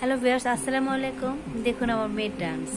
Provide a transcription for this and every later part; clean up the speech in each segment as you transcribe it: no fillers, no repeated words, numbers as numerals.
Hello viewers, আসসালামু আলাইকুম। দেখুন আমার মেয়ের ডান্স।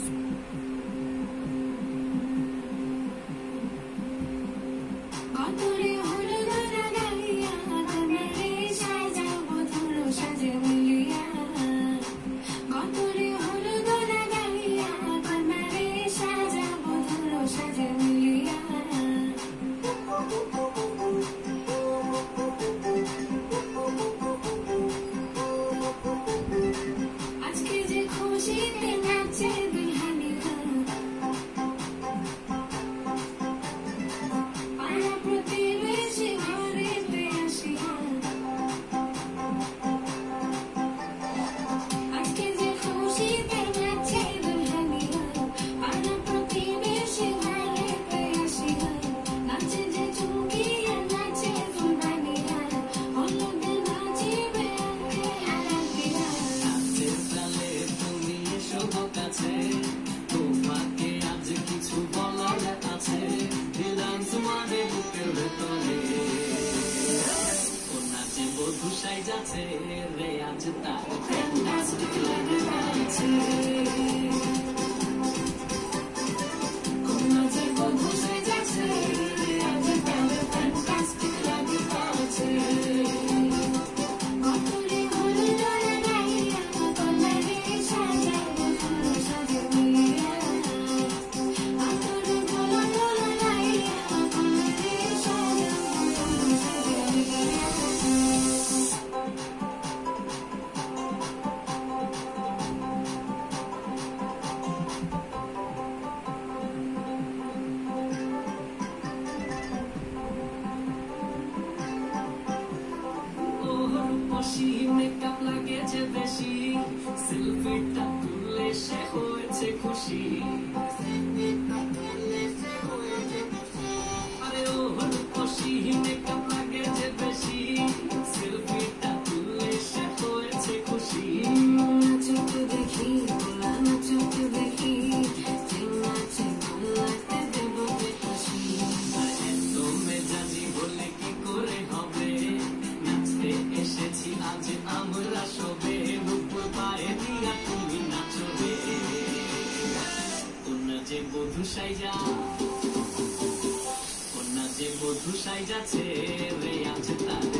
তোমাকে আজ কিছু বলার আছে, দিলাম তোমারে বুকের ভেতরে। ও নাচে বধূ সাইজাছে রে, আজ তার ফ্যান্টাস্টিক লাগছে। ও নাচে বধূ সাইজাছে রে, আজ তার ফ্যান্টাস্টিক লাগছে। মেকআপ লাগেছে বেশি, সেলফিটা তুললে সে হয়েছে খুশি। আরে ও খুশি, মেকআপ লাগেছে বেশি, সেলফিটা তুললে সে হয়েছে খুশি। নাচতে দেখি, নাচতে দেখি, নাচে ভালো লাগতে দেবো খুশি। একদম মেজাজি বলে কি করে হবে, নাচতে এসেছি আজ আমরা সবে, রূপুর পায়ে দিয়া তুমি নাচবে। কন্যা যে বধূ সাইজা, কন্যা যে বধূ সাইজাছে রে, আজ তার